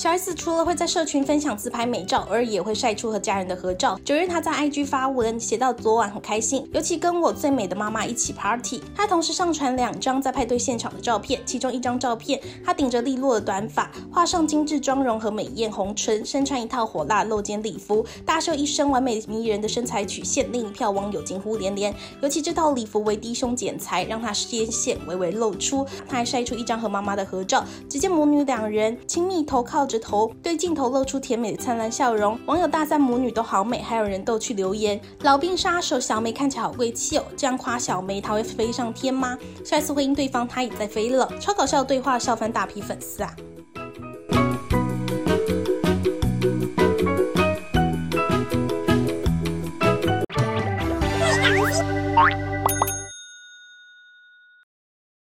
小 S 除了会在社群分享自拍美照，偶尔也会晒出和家人的合照。9日她在 IG 发文写到昨晚很开心，尤其跟我最美的妈妈一起 party。她同时上传2张在派对现场的照片，其中一张照片她顶着利落的短发，画上精致妆容和美艳红唇，身穿一套火辣露肩礼服，大秀一身完美迷人的身材曲线，令一票网友惊呼连连。尤其这套礼服为低胸剪裁，让她肩线微微露出。她还晒出一张和妈妈的合照，只见母女2人亲密头靠着头，对镜头露出甜美的灿烂笑容。网友大赞母女都好美，还有人逗趣留言：老兵杀手小梅看起来好贵气哦，这样夸小梅她会飞上天吗？下一次回应对方她也在飞了，超搞笑的对话笑翻大批粉丝啊。